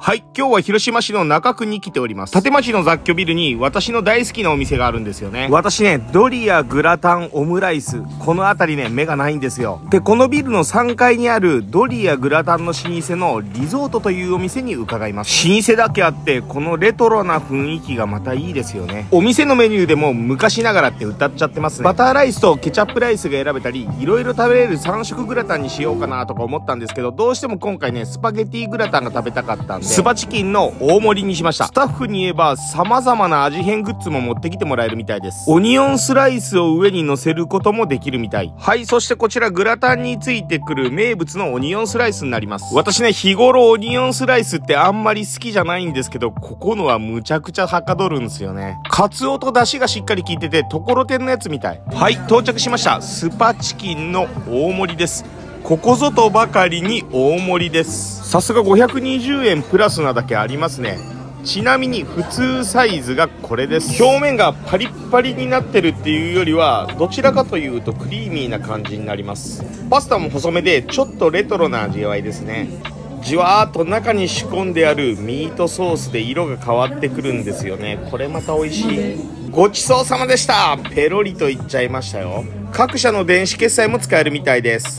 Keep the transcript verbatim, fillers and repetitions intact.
はい、今日は広島市の中区に来ております。立町の雑居ビルに私の大好きなお店があるんですよね。私ね、ドリアグラタンオムライス、この辺りね、目がないんですよ。で、このビルのさんがいにあるドリアグラタンの老舗のリゾートというお店に伺います。老舗だけあって、このレトロな雰囲気がまたいいですよね。お店のメニューでも昔ながらって歌っちゃってますね。バターライスとケチャップライスが選べたり、いろいろ食べれるさんしょくグラタンにしようかなとか思ったんですけど、どうしても今回ね、スパゲティグラタンが食べたかったんで、スパチキンの大盛りにしました。スタッフに言えば様々な味変グッズも持ってきてもらえるみたいです。オニオンスライスを上に乗せることもできるみたい。はい、そしてこちらグラタンについてくる名物のオニオンスライスになります。私ね、日頃オニオンスライスってあんまり好きじゃないんですけど、ここのはむちゃくちゃはかどるんですよね。カツオと出汁がしっかり効いてて、ところてんのやつみたい。はい、到着しました。スパチキンの大盛りです。ここぞとばかりに大盛りです。さすがごひゃくにじゅうえんプラスなだけありますね。ちなみに普通サイズがこれです。表面がパリッパリになってるっていうよりは、どちらかというとクリーミーな感じになります。パスタも細めでちょっとレトロな味わいですね。じわーっと中に仕込んであるミートソースで色が変わってくるんですよね。これまた美味しい。ごちそうさまでした。ペロリといっちゃいましたよ。各社の電子決済も使えるみたいです。